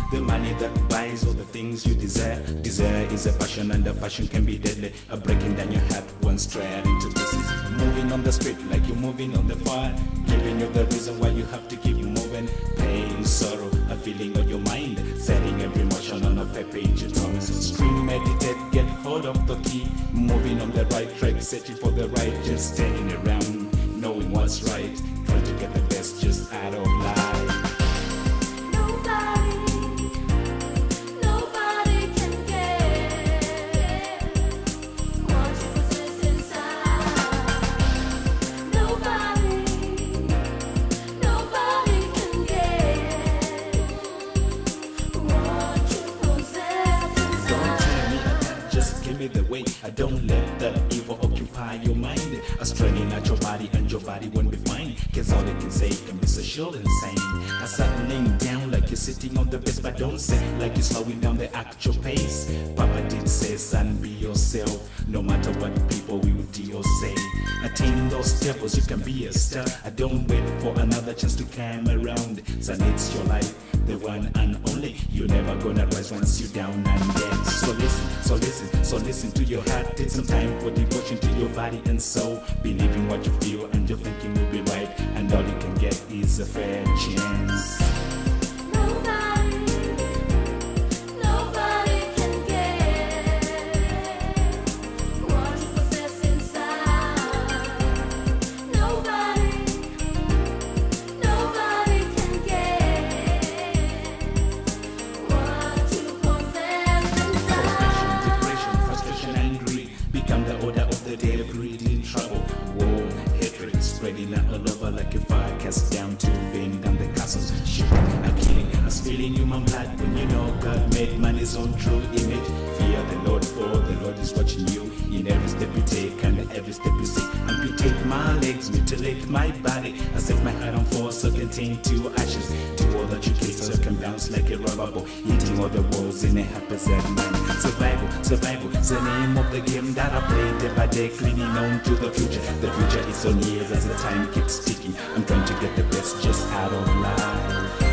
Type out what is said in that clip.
the money that buys all the things you desire. Desire is a passion, and the passion can be deadly. A breaking down your heart one straight into pieces. Moving on the street like you're moving on the fire, giving you the reason why you have to keep moving. Pain, sorrow, a feeling on your mind, setting every emotion on a page. You promise. Scream, meditate, get hold of the key. Moving on the right track, searching for the right, just standing around, knowing what's right, trying to get the best just out of life. Nobody can get what you possess inside. Nobody can get what you possess inside. Don't tell me I can't, just give me the way. I don't let the evil occupy your mind. A straining at your body and your body won't be fine. Cause all they can say can be social insane. I start laying down like you're sitting on the best, but don't say like you're slowing down the actual pace. Papa did say, son, be yourself, no matter what people will do or say. Attain those steples, you can be a star. I don't wait for another chance to come around. Son, it's your life, the one and only. You're never gonna rise once you're down and dead. So listen to your heart. Take some time for devotion to your body and soul. Believe in what you feel and your thinking will be right. And all you can get is a fair chance. Nobody can get what you possess inside. Nobody can get what you possess inside. Depression, frustration, and greed become the order of the day. Breeding trouble, war, hatred, spreading out all over like a fire cast down to burn down the castles. Shooting, a killing, a spilling human blood. When you know God made man his own true image. Fear the Lord, for the Lord is watching you in every step you take and every step you see. Amputate my legs, mutilate my body. I set my heart on fire, so contain to ashes. Do all that you can so can bounce like a rubber ball, hitting all the walls in a happy sad man. Survival, is the name of the game that I play day by day, clinging on to the future. The future is so near as the time keeps ticking. I'm trying to get the best just out of life.